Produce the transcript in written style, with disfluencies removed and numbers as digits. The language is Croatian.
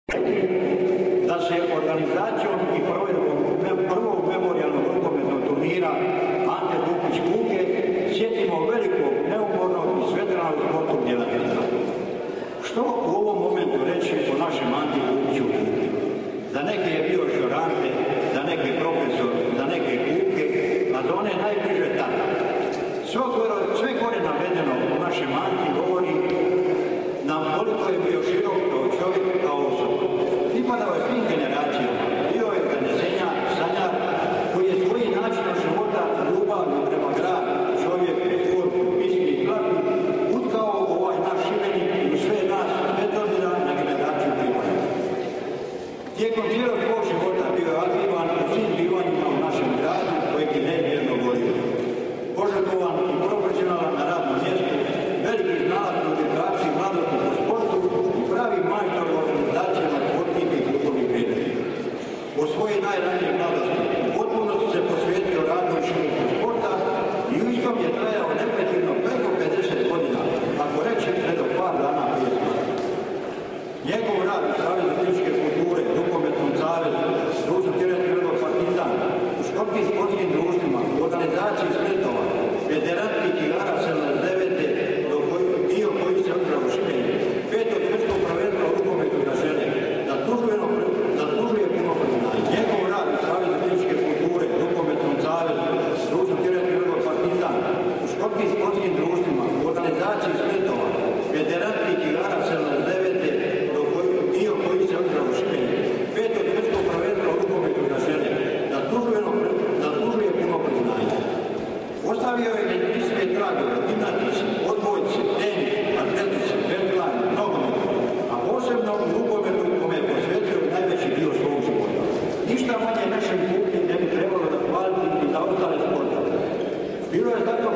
Da se organizacijom i provedbom prvog memorijalnog rukometnog turnira Ante Dupić Kuke sjetimo velikog, neumornog i svetranog sportnog djelatnika. Što u ovom momentu reći o našem Anti Dupiću Kuke? Za neke je bio Šorante, za neke profesor, za neke Kuke, a za one najbliže tata. Sve gore navedeno u našem Anti govori nam koliko je bio širok kao čovjek, kao osoba. Pripadao je svim generacijama, bio je ganezenjar, sanjar, koji je svoj način života, ljubavno prema gradu, čovjeku, sportu, pismi i glazbi, utkao ovaj naš Šibenik u sve nas, bez obzira na generaciju pripadnika. Tijekom cijelog svog života bio je aktivan u svim bivanjima u našem gradu, kojeg je neizmjerno volio. Požrtvovan i profesionalan na radnom mjestu, veliki znalac u edukaciji mladosti po sportu i pravi majstor u organizacijama sportnika i klubovih prirednika. U svojoj najranije mladosti u potpunosti se posvetio radu i širenju sporta i u istom je trajao neprekidno preko 50 godina, ako reći sve do par dana prije smrti. Njegov rad u Savezu fizičke kulture, Rukometnom savezu, Društvu teretnih redova Partizan, u školskim sportskim društvima, u organizaciji spletova, federatskih igara 79. dio koji se održao u Šibeniku, 5. svjetskog prvenstva u rukometu za žene, zaslužuje puno priznanja. Njegov rad u Savezu fizičke kulture, Rukometnom savezu, Društvu teretnih redova Partizan, u školskim sportskim društvima, u organizaciji spletova, federatskih igara 79. dio koji se održao u Šibeniku, 5. svjetskog prvenstva u rukometu za žene, zaslužuje puno priznanja. Ostavio je neizbrisive tragove u gimnastici, odbojci, tenis, atletici, vetlani, nogometu, a posebno u rukometu kome je posvetio najveći dio svog života. Ništa manje našem Kuki ne bi trebalo da hvaliti i za ostale sportove. Bilo je zato